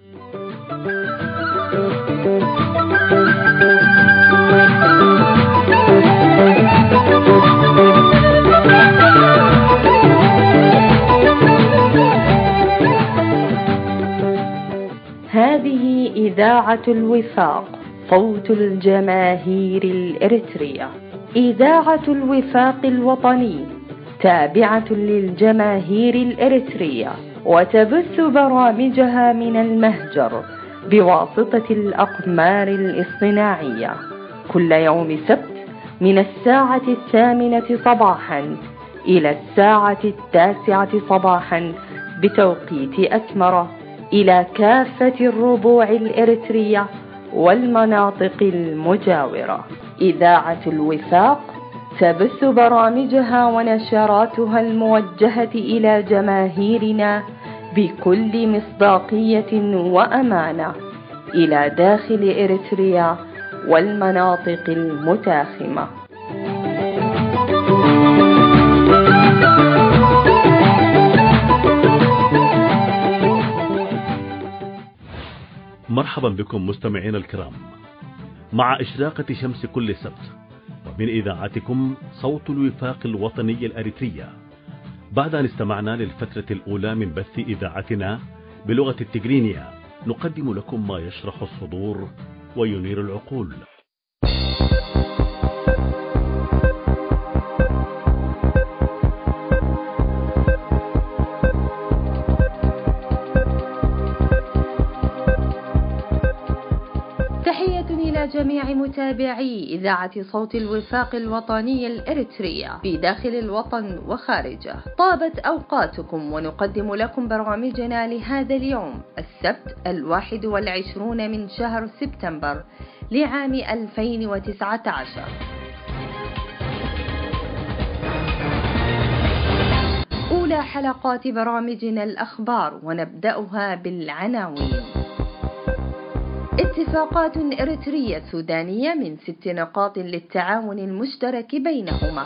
هذه إذاعة الوفاق، صوت الجماهير الإريترية. إذاعة الوفاق الوطني تابعة للجماهير الإريترية، وتبث برامجها من المهجر بواسطة الأقمار الاصطناعية كل يوم سبت من 8:00 صباحا إلى 9:00 صباحا بتوقيت أسمرة، إلى كافة الربوع الإريترية والمناطق المجاورة. إذاعة الوفاق تبث برامجها ونشراتها الموجهة إلى جماهيرنا بكل مصداقية وأمانة إلى داخل إريتريا والمناطق المتاخمة. مرحبا بكم مستمعينا الكرام مع إشراقة شمس كل سبت ومن إذاعتكم صوت الوفاق الوطني الأريترية. بعد أن استمعنا للفترة الأولى من بث إذاعتنا بلغة التجرينية، نقدم لكم ما يشرح الصدور وينير العقول. جميع متابعي إذاعة صوت الوفاق الوطني الإريترية في داخل الوطن وخارجه، طابت أوقاتكم، ونقدم لكم برامجنا لهذا اليوم السبت 21 من شهر سبتمبر لعام 2019. أولى حلقات برامجنا الأخبار، ونبدأها بالعناوين. اتفاقات إريترية سودانية من 6 نقاط للتعاون المشترك بينهما.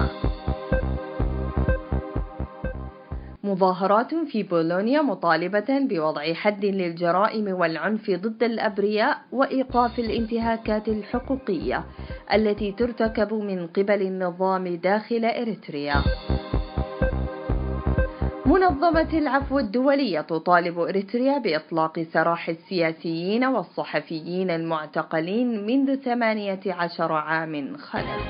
مظاهرات في بولونيا مطالبة بوضع حد للجرائم والعنف ضد الأبرياء وإيقاف الانتهاكات الحقوقية التي ترتكب من قبل النظام داخل إريتريا. منظمة العفو الدولية تطالب إريتريا بإطلاق سراح السياسيين والصحفيين المعتقلين منذ 18 عام خلف.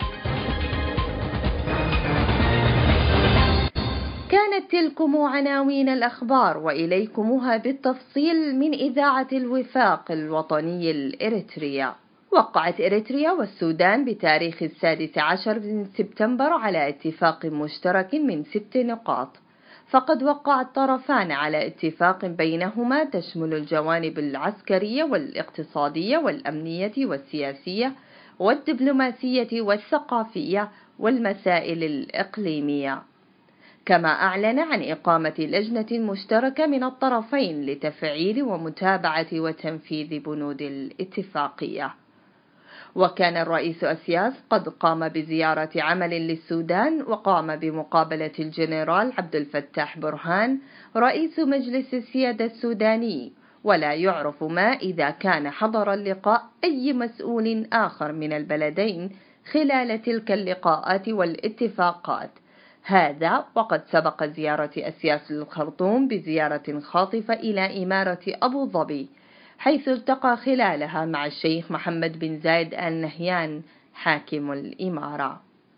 كانت تلكم عناوين الأخبار، وإليكمها بالتفصيل من إذاعة الوفاق الوطني الإريترية. وقعت إريتريا والسودان بتاريخ 16 من سبتمبر على اتفاق مشترك من 6 نقاط. فقد وقع الطرفان على اتفاق بينهما تشمل الجوانب العسكرية والاقتصادية والأمنية والسياسية والدبلوماسية والثقافية والمسائل الإقليمية، كما أعلن عن إقامة لجنة مشتركة من الطرفين لتفعيل ومتابعة وتنفيذ بنود الاتفاقية. وكان الرئيس أسياس قد قام بزيارة عمل للسودان، وقام بمقابلة الجنرال عبد الفتاح برهان رئيس مجلس السيادة السوداني، ولا يعرف ما إذا كان حضر اللقاء أي مسؤول آخر من البلدين خلال تلك اللقاءات والاتفاقات. هذا وقد سبق زيارة أسياس للخرطوم بزيارة خاطفة إلى إمارة أبو ظبي، حيث التقى خلالها مع الشيخ محمد بن زايد آل نهيان حاكم الإمارة.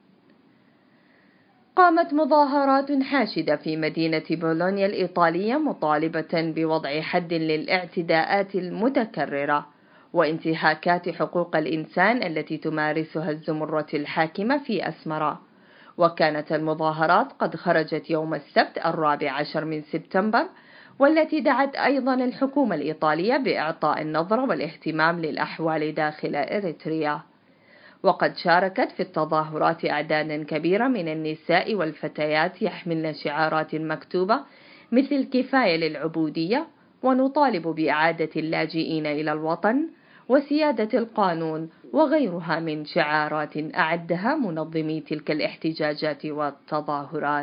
قامت مظاهرات حاشدة في مدينة بولونيا الإيطالية مطالبة بوضع حد للاعتداءات المتكررة وانتهاكات حقوق الإنسان التي تمارسها الزمرة الحاكمة في أسمرة. وكانت المظاهرات قد خرجت يوم السبت 14 من سبتمبر، والتي دعت أيضا الحكومة الإيطالية بإعطاء النظرة والاهتمام للأحوال داخل إريتريا. وقد شاركت في التظاهرات أعداد كبيرة من النساء والفتيات يحملن شعارات مكتوبة مثل كفاية للعبودية، ونطالب بإعادة اللاجئين إلى الوطن، وسيادة القانون، وغيرها من شعارات أعدها منظمي تلك الاحتجاجات والتظاهرات.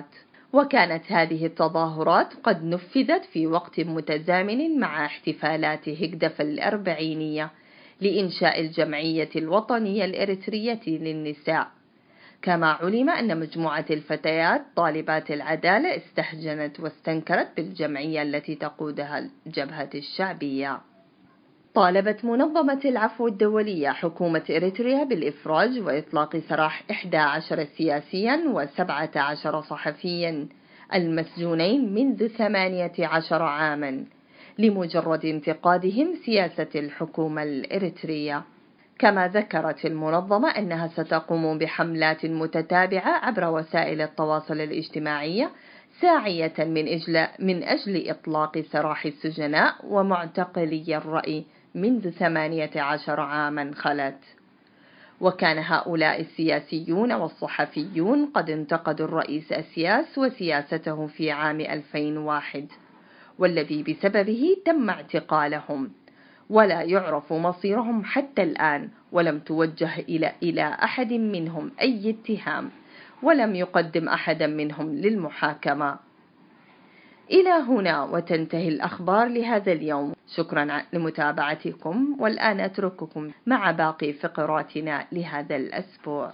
وكانت هذه التظاهرات قد نفذت في وقت متزامن مع احتفالات هجدف الأربعينية لإنشاء الجمعية الوطنية الإريترية للنساء. كما علم أن مجموعة الفتيات طالبات العدالة استهجنت واستنكرت بالجمعية التي تقودها الجبهة الشعبية. طالبت منظمة العفو الدولية حكومة إريتريا بالإفراج وإطلاق سراح 11 سياسيا و17 صحفيا المسجونين منذ 18 عاما لمجرد انتقادهم سياسة الحكومة الإريترية. كما ذكرت المنظمة أنها ستقوم بحملات متتابعة عبر وسائل التواصل الاجتماعي ساعية من أجل إطلاق سراح السجناء ومعتقلي الرأي منذ 18 عاما خلت. وكان هؤلاء السياسيون والصحفيون قد انتقدوا الرئيس أسياس وسياسته في عام 2001 والذي بسببه تم اعتقالهم، ولا يعرف مصيرهم حتى الآن، ولم توجه إلى أحد منهم أي اتهام، ولم يقدم أحدا منهم للمحاكمة. إلى هنا وتنتهي الأخبار لهذا اليوم. شكرا لمتابعتكم، والآن أترككم مع باقي فقراتنا لهذا الأسبوع.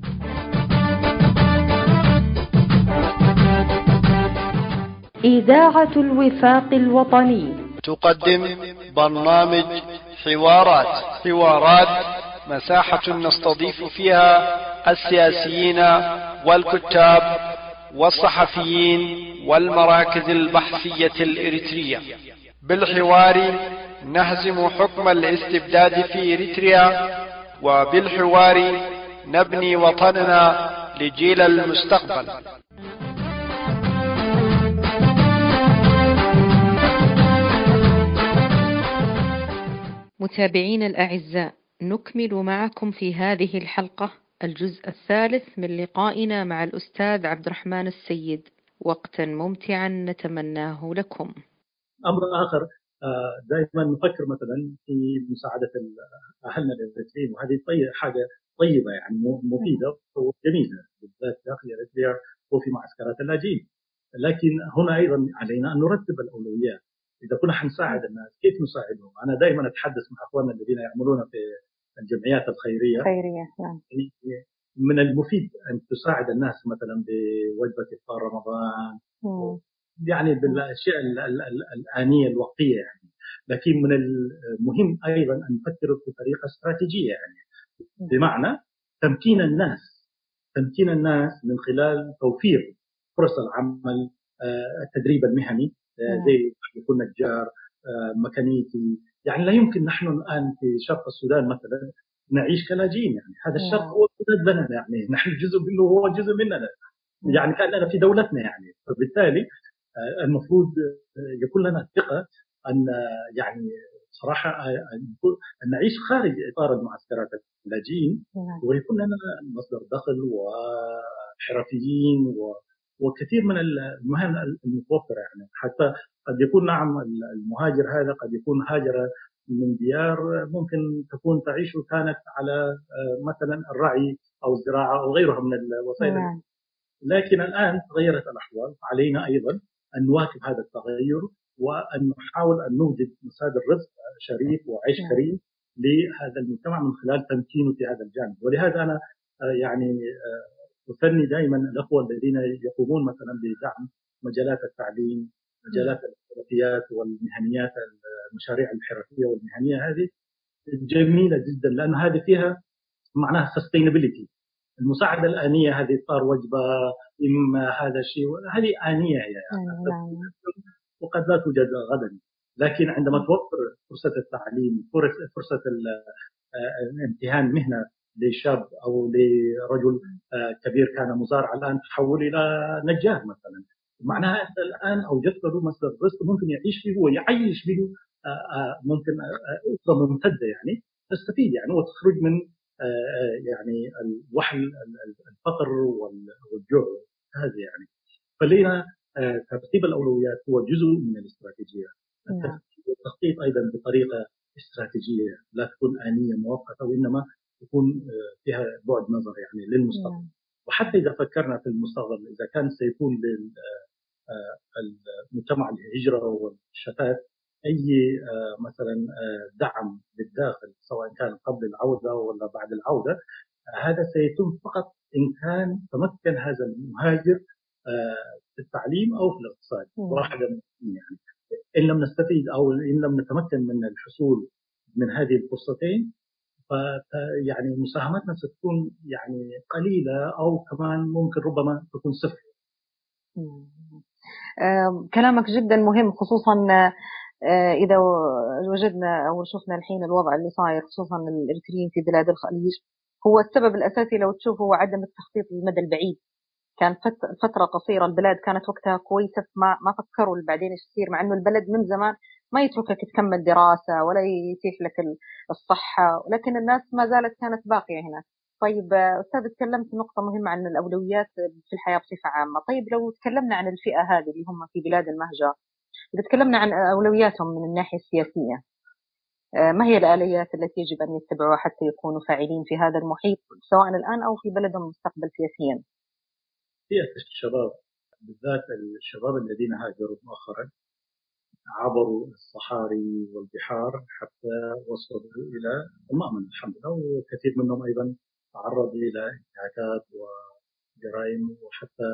إذاعة الوفاق الوطني تقدم برنامج حوارات مساحة نستضيف فيها السياسيين والكتاب والصحفيين والمراكز البحثية الإريترية. بالحوار نهزم حكم الاستبداد في إريتريا، وبالحوار نبني وطننا لجيل المستقبل. متابعين الأعزاء، نكمل معكم في هذه الحلقة الجزء الثالث من لقائنا مع الأستاذ عبد الرحمن السيد. وقتا ممتعا نتمناه لكم. أمر آخر، دائما نفكر مثلا في مساعدة أهلنا الإريتريين، وهذه حاجة طيبة يعني مفيدة وجميلة بالذات داخل إريتريا وفي معسكرات اللاجئين. لكن هنا أيضا علينا أن نرتب الأولويات. إذا كنا حنساعد الناس كيف نساعدهم؟ أنا دائما أتحدث مع أخواننا الذين يعملون في الجمعيات الخيرية. من المفيد أن تساعد الناس مثلا بوجبة إفطار رمضان، يعني بالأشياء الآنية الوقتية يعني. لكن من المهم أيضا أن نفكر بطريقة استراتيجية، يعني بمعنى تمكين الناس من خلال توفير فرص العمل، التدريب المهني، زي يكون نجار، ميكانيكي. يعني لا يمكن نحن الآن في شرق السودان مثلا نعيش كلاجئين، يعني هذا الشرق هو بلد لنا، يعني نحن جزء منه وهو جزء مننا، يعني كأننا في دولتنا يعني. فبالتالي المفروض يكون لنا ثقة أن يعني صراحة أن نعيش خارج إطار المعسكرات اللاجئين، ويكون لنا مصدر دخل وحرفيين وكثير من المهن المتوفرة. يعني حتى قد يكون نعم المهاجر هذا قد يكون هاجر من ديار ممكن تكون تعيش كانت على مثلا الرعي أو الزراعة أو غيرها من الوسائل، لكن الآن تغيرت الأحوال. علينا أيضا أن نواكب هذا التغير وأن نحاول أن نوجد مصادر رزق شريف وعيش كريم لهذا المجتمع من خلال تمكينه في هذا الجانب. ولهذا أنا يعني أثني دائما الأخوة الذين يقومون مثلا بدعم مجالات التعليم، مجالات الحرفيات والمهنيات، المشاريع الحرفية والمهنية هذه جميلة جدا، لأن هذه فيها معناها sustainability. المساعدة الآنية هذه إفطار وجبة، إما هذا الشيء، هذه آنية هي يعني وقد لا توجد غدا. لكن عندما توفر فرصة التعليم، فرصة امتهان مهنة لشاب أو لرجل كبير كان مزارع الآن تحول إلى نجار مثلا، معناها أنت الآن أوجدت له مصدر رزق ممكن يعيش فيه ويعيش به ممكن أسرة ممتدة يعني تستفيد يعني وتخرج من يعني الوحل الفقر والجوع هذه يعني. فلينا ترتيب الأولويات هو جزء من الاستراتيجية. التخطيط أيضا بطريقة استراتيجية لا تكون آنية مؤقتة، وإنما تكون فيها بعد نظر يعني للمستقبل. وحتى إذا فكرنا في المستقبل إذا كان سيكون للمجتمع الهجرة والشتات أي مثلا دعم بالداخل سواء كان قبل العودة ولا بعد العودة، هذا سيتم فقط إن كان تمكن هذا المهاجر في التعليم أو في الاقتصاد واحدة يعني. إن لم نستفيد أو إن لم نتمكن من الحصول من هذه الفرصتين يعني مساهمتنا ستكون يعني قليلة أو كمان ممكن ربما تكون صفر. كلامك جدا مهم، خصوصا إذا وجدنا أو شفنا الحين الوضع اللي صاير خصوصا الإريتريين في بلاد الخليج. هو السبب الأساسي لو تشوف هو عدم التخطيط للمدى البعيد. كان فترة قصيرة البلاد كانت وقتها كويسة، ما فكروا بعدين ايش يصير، مع إنه البلد من زمان ما يتركك تكمل دراسة ولا يتيح لك الصحة، لكن الناس ما زالت كانت باقية هنا. طيب أستاذ، تكلمت نقطة مهمة عن الأولويات في الحياة بصفة عامة. طيب لو تكلمنا عن الفئة هذه اللي هم في بلاد المهجر، إذا تكلمنا عن أولوياتهم من الناحية السياسية، ما هي الآليات التي يجب أن يتبعوها حتى يكونوا فاعلين في هذا المحيط سواء الآن أو في بلدهم المستقبل سياسيا؟ فئة الشباب بالذات الشباب الذين هاجروا مؤخرا عبروا الصحاري والبحار حتى وصلوا إلى المأمن الحمد لله، وكثير منهم أيضا تعرضوا إلى انتهاكات وجرائم وحتى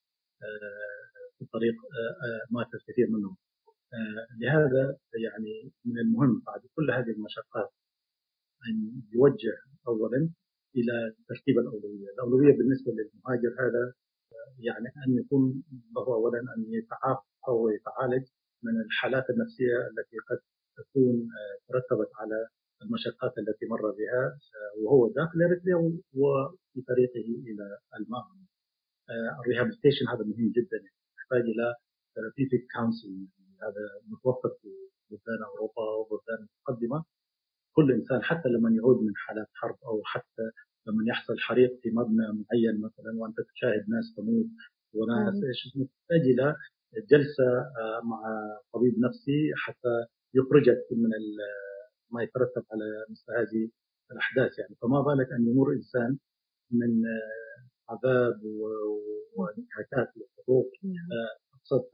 في الطريق مات الكثير منهم. لهذا يعني من المهم بعد كل هذه المشقات أن يوجه أولا إلى ترتيب الأولوية. الأولوية بالنسبة للمهاجر هذا يعني أن يكون له أولا أن يتعافى ويتعالج من الحالات النفسية التي قد تكون ترتبت على المشقات التي مر بها وهو داخل إريتريا وفي طريقه إلى المأمن. الريهابيليتيشن هذا مهم جدا، يحتاج إلى ثيرابيوتيك كونسلنج، هذا متوفر في بلدان أوروبا وبلدان متقدمة. كل إنسان حتى لما يعود من حالات حرب أو حتى لما يحصل حريق في مبنى معين مثلا وأنت تشاهد ناس تموت وناس محتاج إلى جلسة مع طبيب نفسي حتى يخرجك من ما يترتب على مثل هذه الأحداث يعني. فما بالك أن يمر إنسان من عذاب وانتهاكات للحقوق، أبسط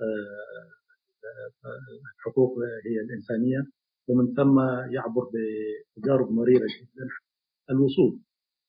الحقوق هي الإنسانية، ومن ثم يعبر بتجارب مريرة جدا الوصول.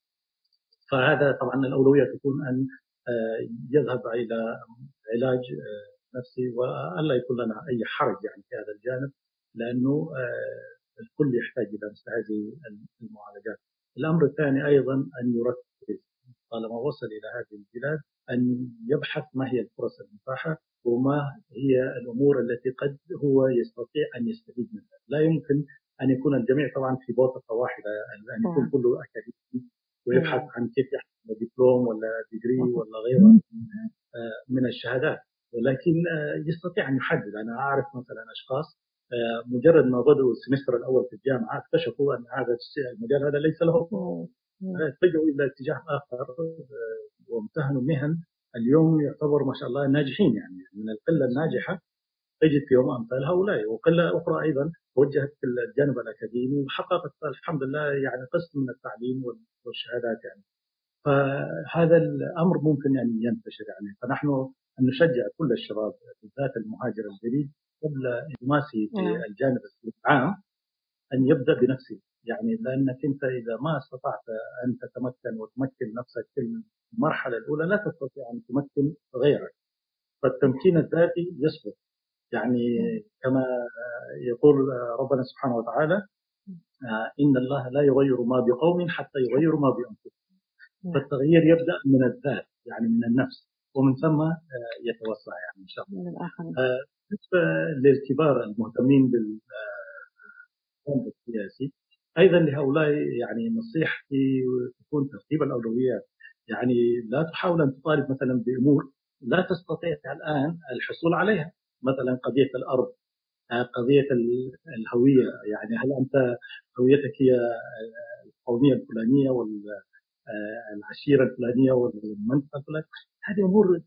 فهذا طبعا الأولوية تكون أن يذهب إلى علاج نفسي وألا يكون لنا أي حرج يعني في هذا الجانب، لأنه الكل يحتاج إلى مثل هذه المعالجات. الأمر الثاني أيضا أن يركز طالما وصل إلى هذه البلاد أن يبحث ما هي الفرص المتاحة وما هي الأمور التي قد هو يستطيع أن يستفيد منها. لا يمكن أن يكون الجميع طبعا في بوتقة واحدة، أن يكون كله أكاديمي ويبحث عن كيف يحصل دبلوم ولا ديجري ولا غيره من الشهادات، ولكن يستطيع أن يحدد. أنا أعرف مثلا أشخاص مجرد ما بدأوا السمستر الأول في الجامعة اكتشفوا أن هذا المجال هذا ليس له، اتجهوا إلى اتجاه آخر وامتهنوا مهن اليوم يعتبر ما شاء الله ناجحين. يعني من القلة الناجحة تجد في يوم أمثال هؤلاء، وقلة أخرى أيضا توجهت في الجانب الأكاديمي وحققت الحمد لله يعني قسم من التعليم والشهادات يعني. فهذا الأمر ممكن أن ينتشر يعني. فنحن أن نشجع كل الشباب بالذات المهاجر الجديد قبل انغماسه في الجانب العام أن يبدأ بنفسه يعني، لأنك أنت إذا ما استطعت أن تتمكن وتمكن نفسك في المرحلة الأولى لا تستطيع أن تمكن غيرك. فالتمكين الذاتي يسبق يعني كما يقول ربنا سبحانه وتعالى إن الله لا يغير ما بقوم حتى يغيروا ما بأنفسهم. فالتغيير يبدأ من الذات يعني من النفس ومن ثم يتوسع يعني إن شاء الله. بالنسبة للكبار المهتمين بالجانب السياسي أيضا لهؤلاء يعني نصيحتي تكون ترتيب الأولويات. يعني لا تحاول أن تطالب مثلا بأمور لا تستطيع الآن الحصول عليها، مثلا قضية الأرض، قضية الهوية. يعني هل أنت هويتك هي القومية الفلانية والعشيرة الفلانية والمنطقة الفلانية؟ هذه أمور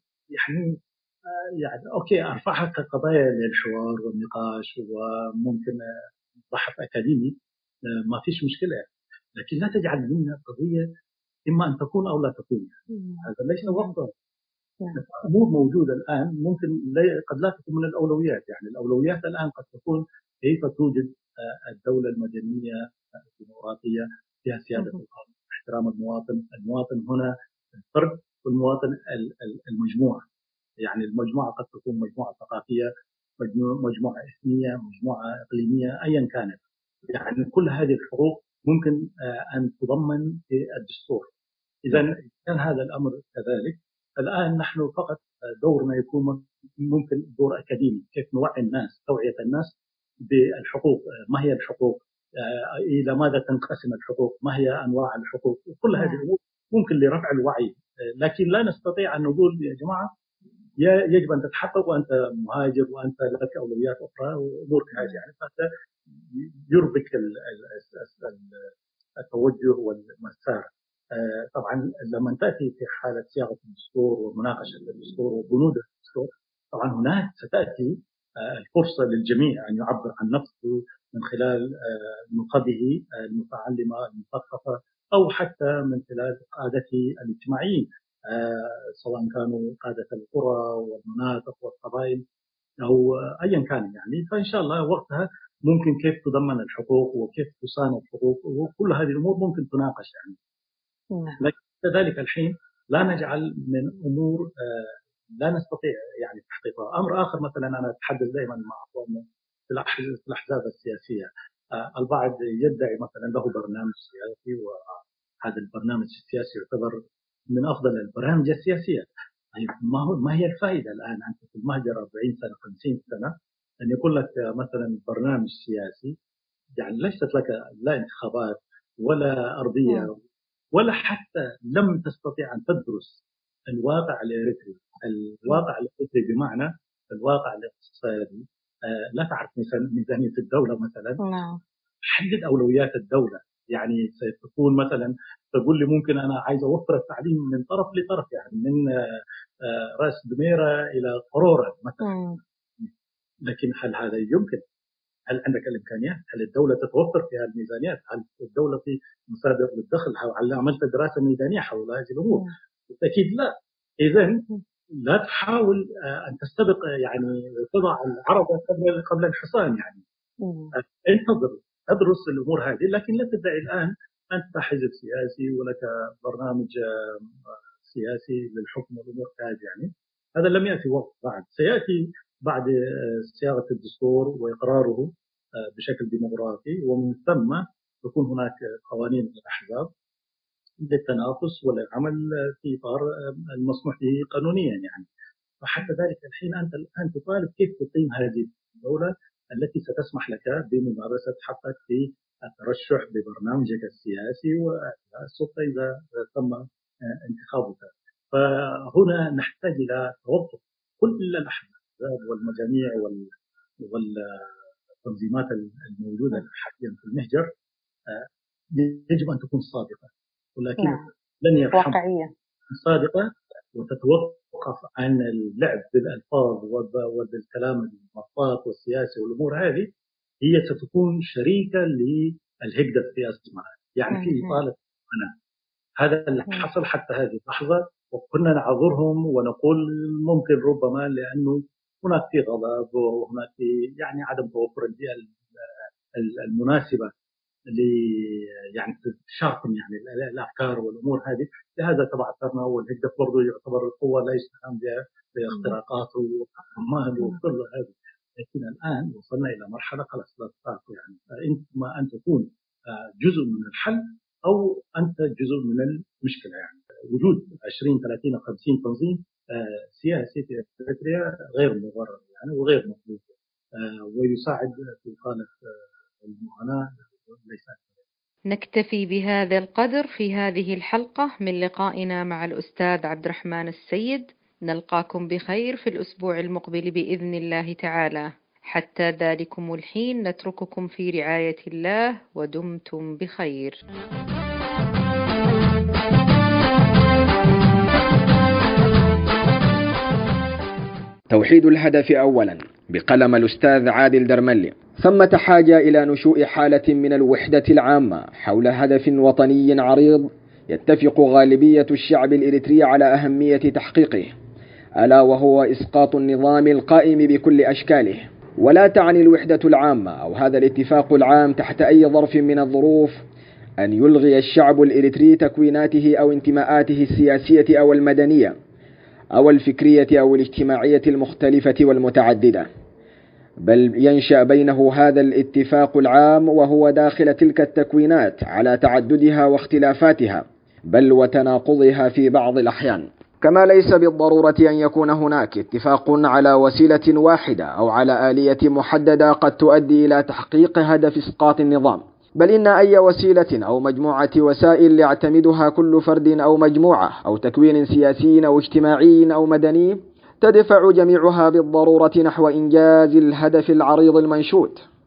يعني أوكي أرفعها كقضايا للحوار والنقاش وممكن بحث أكاديمي ما فيش مشكلة، لكن لا تجعل منها قضية إما أن تكون أو لا تكون. هذا ليس وقته. أمور موجودة الآن ممكن قد لا تكون من الأولويات. يعني الأولويات الآن قد تكون كيف توجد الدولة المدنية الديمقراطية فيها سيادة القانون، احترام المواطن. المواطن هنا الفرد والمواطن المجموعة. يعني المجموعة قد تكون مجموعة ثقافية، مجموعة إثنية، مجموعة إقليمية، أيا كانت. يعني كل هذه الحقوق ممكن أن تضمن في الدستور. إذا كان هذا الأمر كذلك، الآن نحن فقط دورنا يكون ممكن دور أكاديمي، كيف نوعي الناس، توعية الناس بالحقوق. ما هي الحقوق؟ إلى ماذا تنقسم الحقوق؟ ما هي أنواع الحقوق؟ كل هذه الأمور ممكن لرفع الوعي، لكن لا نستطيع أن نقول يا جماعة يجب أن تتحقق وأنت مهاجر وأنت لك أولويات أخرى وأمور كهذه. يعني فهذا يربك التوجه والمسار. طبعا لما تأتي في حالة صياغة الدستور ومناقشة الدستور وبنود الدستور، طبعا هناك ستأتي الفرصة للجميع أن يعبر عن نفسه من خلال نخبه المتعلمة المثقفة، أو حتى من خلال قادته الاجتماعيين، سواء كانوا قادة القرى والمناطق والقبائل أو أيا كان. يعني فإن شاء الله وقتها ممكن كيف تضمن الحقوق وكيف تصان الحقوق، وكل هذه الأمور ممكن تناقش يعني. لكن كذلك الحين لا نجعل من أمور لا نستطيع يعني تحقيقها. أمر آخر مثلا أنا أتحدث دائما مع أخواننا في الأحزاب السياسية، البعض يدعي مثلا له برنامج سياسي، وهذا البرنامج السياسي يعتبر من أفضل البرامج السياسية. ما هي الفائدة الآن أنت في المهجر 40 سنة 50 سنة أن يكون لك مثلا برنامج سياسي، يعني ليست لك لا انتخابات ولا أرضية ولا حتى لم تستطيع أن تدرس الواقع الإريتري. الواقع الإريتري بمعنى الواقع الاقتصادي. لا تعرف ميزانية الدولة مثلا، حدد أولويات الدولة. يعني ستكون مثلا تقول لي ممكن أنا عايز أوفر التعليم من طرف لطرف، يعني من رأس دميرة إلى قرورة مثلا. لكن هل هذا يمكن؟ هل عندك الإمكانيات؟ هل الدولة تتوفر فيها الميزانيات؟ هل الدولة في مصادر للدخل؟ هل عملت دراسة ميدانية حول هذه الأمور؟ بالتأكيد لا. إذن لا تحاول أن تستبق، يعني تضع العربة قبل الحصان. يعني انتظر، أدرس الأمور هذه، لكن لا تدعي الآن أنت حزب سياسي ولك برنامج سياسي للحكم والأمور هذه. يعني هذا لم يأتي وقت بعد، سيأتي بعد صياغة الدستور وإقراره بشكل ديمقراطي، ومن ثم تكون هناك قوانين الأحزاب للتنافس والعمل في إطار المسموح به قانونيا. يعني فحتى ذلك الحين أنت الآن تطالب كيف تقيم هذه الدولة التي ستسمح لك بممارسة حقك في الترشح ببرنامجك السياسي والسلطة إذا تم انتخابك. فهنا نحتاج إلى توظف كل الأحزاب والمجاميع والتنظيمات الموجودة حاليا في المهجر. يجب أن تكون صادقة، ولكن لن يرحم واقعية صادقة وتتوقف عن اللعب بالألفاظ وبالكلام المطاط والسياسي والأمور هذه. هي ستكون شريكة للهجدة السياسي معها، يعني في إطالة أنا. هذا اللي حصل حتى هذه اللحظة، وكنا نعذرهم ونقول ممكن ربما لأنه هناك في غضب وهناك في يعني عدم توفر البيئة المناسبة يعني تشاركم يعني الأفكار والأمور هذه. لهذا تبعثرنا، والهجدة برضو يعتبر القوة لا يستهان بها باختراقاته وحمال وكل هذا. لكن الآن وصلنا إلى مرحلة خلاص لا تستطيع، يعني فأنت ما أن تكون جزء من الحل أو أنت جزء من المشكلة. يعني وجود 20 30 50 تنظيم سياسي في إريتريا غير مبرر يعني وغير مطلوب، ويساعد في إقامة المعاناة ليس. نكتفي بهذا القدر في هذه الحلقة من لقائنا مع الأستاذ عبد الرحمن السيد. نلقاكم بخير في الأسبوع المقبل بإذن الله تعالى. حتى ذلكم الحين نترككم في رعاية الله، ودمتم بخير. توحيد الهدف أولا بقلم الأستاذ عادل درملي. ثمة حاجة إلى نشوء حالة من الوحدة العامة حول هدف وطني عريض يتفق غالبية الشعب الإريتري على أهمية تحقيقه، ألا وهو إسقاط النظام القائم بكل أشكاله. ولا تعني الوحدة العامة أو هذا الاتفاق العام تحت أي ظرف من الظروف أن يلغي الشعب الإريتري تكويناته أو انتماءاته السياسية أو المدنية أو الفكرية أو الاجتماعية المختلفة والمتعددة، بل ينشأ بينه هذا الاتفاق العام وهو داخل تلك التكوينات على تعددها واختلافاتها بل وتناقضها في بعض الأحيان. كما ليس بالضرورة أن يكون هناك اتفاق على وسيلة واحدة أو على آلية محددة قد تؤدي إلى تحقيق هدف إسقاط النظام، بل إن أي وسيلة أو مجموعة وسائل يعتمدها كل فرد أو مجموعة أو تكوين سياسي أو اجتماعي أو مدني تدفع جميعها بالضرورة نحو إنجاز الهدف العريض المنشود.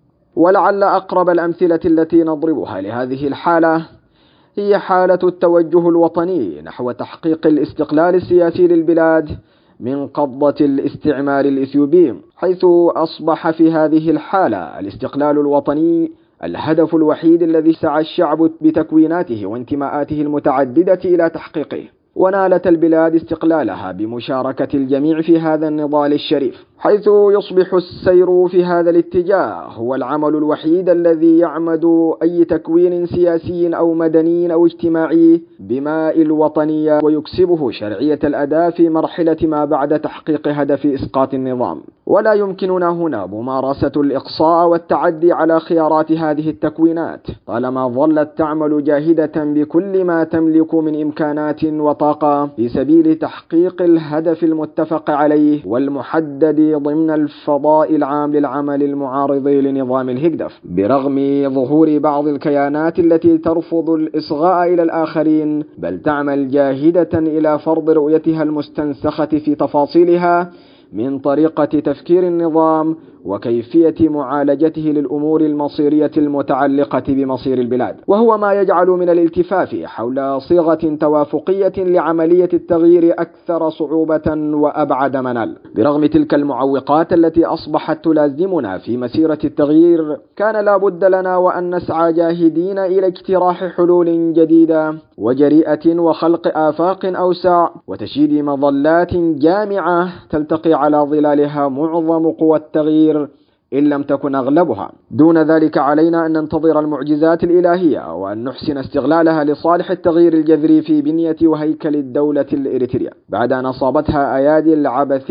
ولعل أقرب الأمثلة التي نضربها لهذه الحالة هي حالة التوجه الوطني نحو تحقيق الاستقلال السياسي للبلاد من قبضة الاستعمار الإثيوبي، حيث أصبح في هذه الحالة الاستقلال الوطني الهدف الوحيد الذي سعى الشعب بتكويناته وانتماءاته المتعددة إلى تحقيقه. ونالت البلاد استقلالها بمشاركة الجميع في هذا النضال الشريف، حيث يصبح السير في هذا الاتجاه هو العمل الوحيد الذي يعمد أي تكوين سياسي أو مدني أو اجتماعي بماء الوطنية ويكسبه شرعية الأداء في مرحلة ما بعد تحقيق هدف إسقاط النظام. ولا يمكننا هنا ممارسة الإقصاء والتعدي على خيارات هذه التكوينات طالما ظلت تعمل جاهدة بكل ما تملك من إمكانات وطاقة في سبيل تحقيق الهدف المتفق عليه والمحدد ضمن الفضاء العام للعمل المعارض لنظام الهجدف، برغم ظهور بعض الكيانات التي ترفض الإصغاء إلى الآخرين بل تعمل جاهدة إلى فرض رؤيتها المستنسخة في تفاصيلها من طريقة تفكير النظام وكيفية معالجته للأمور المصيرية المتعلقة بمصير البلاد، وهو ما يجعل من الالتفاف حول صيغة توافقية لعملية التغيير أكثر صعوبة وأبعد منال. برغم تلك المعوقات التي أصبحت تلازمنا في مسيرة التغيير، كان لا بد لنا وأن نسعى جاهدين إلى اقتراح حلول جديدة وجريئة وخلق آفاق أوسع وتشييد مظلات جامعة تلتقي على ظلالها معظم قوى التغيير إن لم تكن أغلبها. دون ذلك علينا أن ننتظر المعجزات الإلهية وأن نحسن استغلالها لصالح التغيير الجذري في بنية وهيكل الدولة الإريترية بعد أن أصابتها أيادي العبث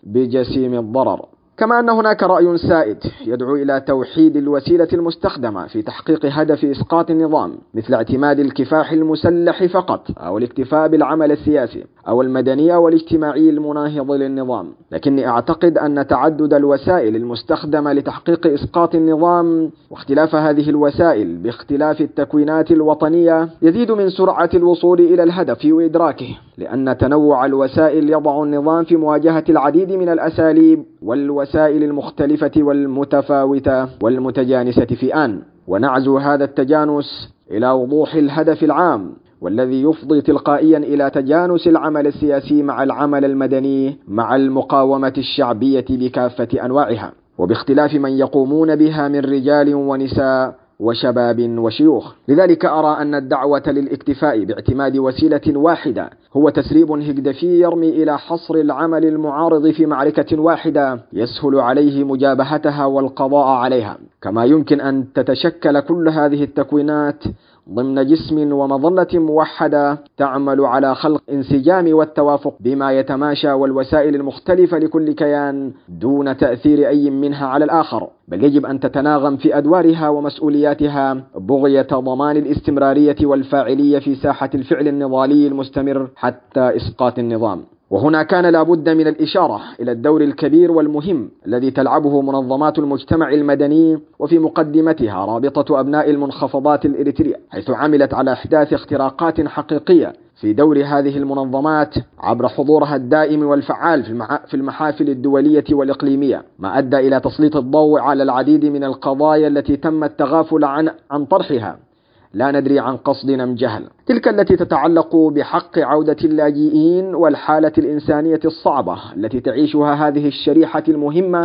بجسيم الضرر. كما أن هناك رأي سائد يدعو إلى توحيد الوسيلة المستخدمة في تحقيق هدف إسقاط النظام، مثل اعتماد الكفاح المسلح فقط أو الاكتفاء بالعمل السياسي أو المدني أو الاجتماعي المناهض للنظام. لكني أعتقد أن تعدد الوسائل المستخدمة لتحقيق إسقاط النظام واختلاف هذه الوسائل باختلاف التكوينات الوطنية يزيد من سرعة الوصول إلى الهدف وإدراكه، لأن تنوع الوسائل يضع النظام في مواجهة العديد من الأساليب والوسائل المختلفة والمتفاوتة والمتجانسة في آن، ونعزو هذا التجانس إلى وضوح الهدف العام والذي يفضي تلقائيا إلى تجانس العمل السياسي مع العمل المدني مع المقاومة الشعبية بكافة أنواعها وباختلاف من يقومون بها من رجال ونساء وشباب وشيوخ. لذلك أرى أن الدعوة للاكتفاء باعتماد وسيلة واحدة هو تسريب هجدفي يرمي إلى حصر العمل المعارض في معركة واحدة يسهل عليه مجابهتها والقضاء عليها. كما يمكن أن تتشكل كل هذه التكوينات ضمن جسم ومظلة موحدة تعمل على خلق انسجام والتوافق بما يتماشى والوسائل المختلفة لكل كيان دون تأثير أي منها على الآخر، بل يجب أن تتناغم في أدوارها ومسؤولياتها بغية ضمان الاستمرارية والفاعلية في ساحة الفعل النضالي المستمر حتى إسقاط النظام. وهنا كان لابد من الإشارة إلى الدور الكبير والمهم الذي تلعبه منظمات المجتمع المدني وفي مقدمتها رابطة أبناء المنخفضات الإريترية، حيث عملت على إحداث اختراقات حقيقية في دور هذه المنظمات عبر حضورها الدائم والفعال في المحافل الدولية والإقليمية، ما أدى إلى تسليط الضوء على العديد من القضايا التي تم التغافل عن طرحها لا ندري عن قصد أم جهل، تلك التي تتعلق بحق عودة اللاجئين والحالة الإنسانية الصعبة التي تعيشها هذه الشريحة المهمة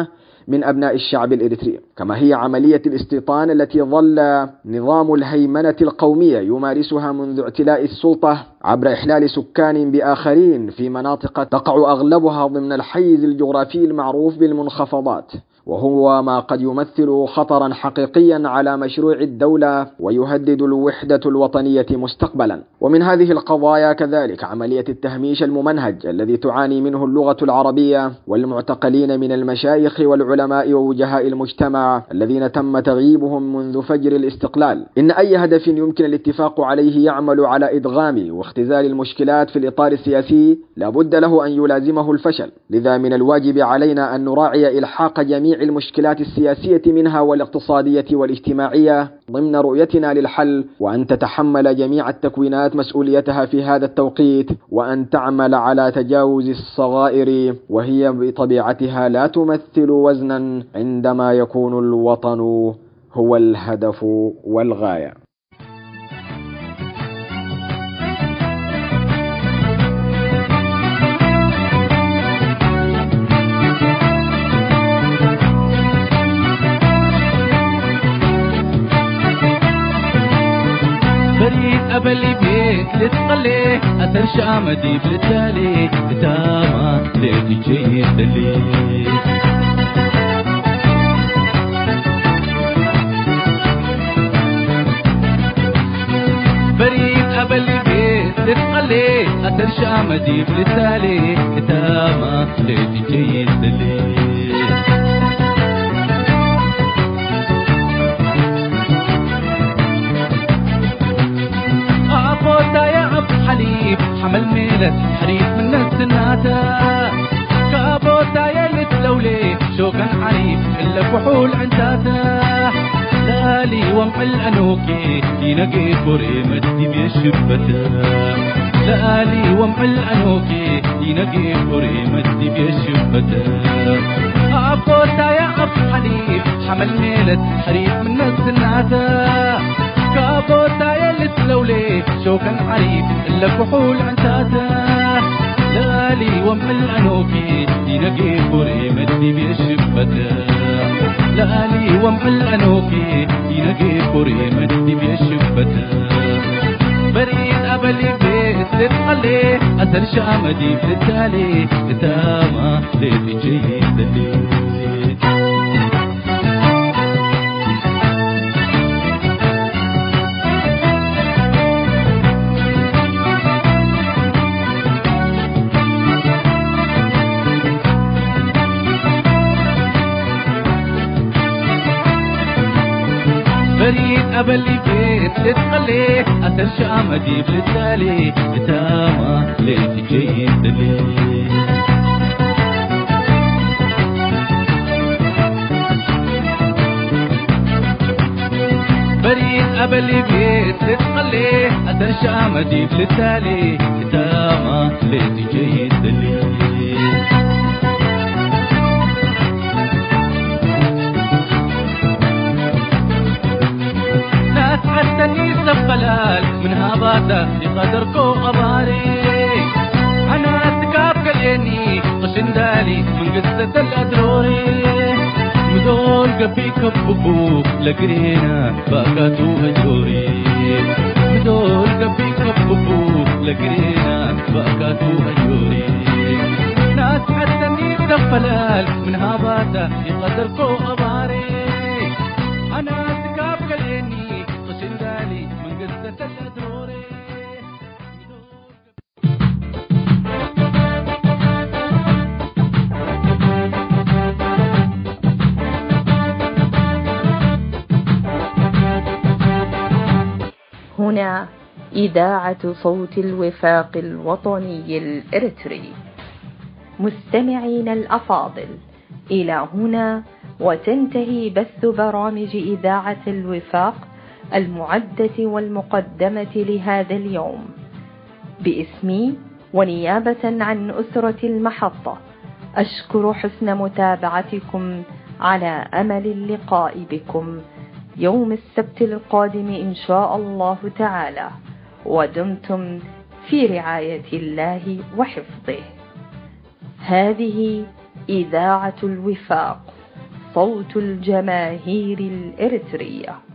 من أبناء الشعب الإريتري، كما هي عملية الاستيطان التي ظل نظام الهيمنة القومية يمارسها منذ اعتلاء السلطة عبر إحلال سكان بآخرين في مناطق تقع أغلبها ضمن الحيز الجغرافي المعروف بالمنخفضات، وهو ما قد يمثل خطرا حقيقيا على مشروع الدولة ويهدد الوحدة الوطنية مستقبلا. ومن هذه القضايا كذلك عملية التهميش الممنهج الذي تعاني منه اللغة العربية والمعتقلين من المشايخ والعلماء ووجهاء المجتمع الذين تم تغييبهم منذ فجر الاستقلال. إن أي هدف يمكن الاتفاق عليه يعمل على إدغام واختزال المشكلات في الإطار السياسي لابد له أن يلازمه الفشل، لذا من الواجب علينا أن نراعي إلحاق جميع المشكلات السياسية منها والاقتصادية والاجتماعية ضمن رؤيتنا للحل، وأن تتحمل جميع التكوينات مسؤوليتها في هذا التوقيت، وأن تعمل على تجاوز الصغائر وهي بطبيعتها لا تمثل وزنا عندما يكون الوطن هو الهدف والغاية. بريد أبلي بيت لتقلي أثر شامدي بالتالي تاما ليك جيد دلي بريد أبلي بيت لتقلي أثر شامدي بالتالي تاما ليك جيد دلي حليب حمل ميلة حريف من السناتا كابوتا يا لتلولي شو كان حريف إلا كحول عنتاتا لالي ومحل أنوكي ينقي كوري مدي بيشبتا لالي ومحل أنوكي ينقي كوري مدي بيشبتا كابوتا يا حليب حمل ميلة حريف من السناتا كابوتا يلي تلولي شو كان عريف إلا كحول عنتاتا لالي ومحل أنوكي ينقي كوري مدي بيشبتا لالي ومحل أنوكي ينقي كوري مدي بيشبتا بريد أبلي بيت تتقلي أثر شامدي بالتالي تاما ليت جيد دلي بريد أبلي بيت تتقلي أثر شامدي بالتالي تاما ليت جيد دلي بريد أبلي بيت تتقلي أثر شامدي بالتالي تاما ليت جيد دلي حتى سبلال من هاباتا يقدركو أباري أنا أتكاب كليني قشن دالي من قصة الأدروري مدول قبي كببو لقرينا باكاتو أجوري مدول قبي كببو لقرينا باكاتو أجوري ناس حتى سبلال من هاباتا يقدركو أباري أنا أتكاب كليني هنا إذاعة صوت الوفاق الوطني الإريتري. مستمعين الأفاضل، إلى هنا وتنتهي بث برامج إذاعة الوفاق المعدة والمقدمة لهذا اليوم. باسمي ونيابة عن أسرة المحطة أشكر حسن متابعتكم، على أمل اللقاء بكم يوم السبت القادم إن شاء الله تعالى، ودمتم في رعاية الله وحفظه. هذه إذاعة الوفاق، صوت الجماهير الإريترية.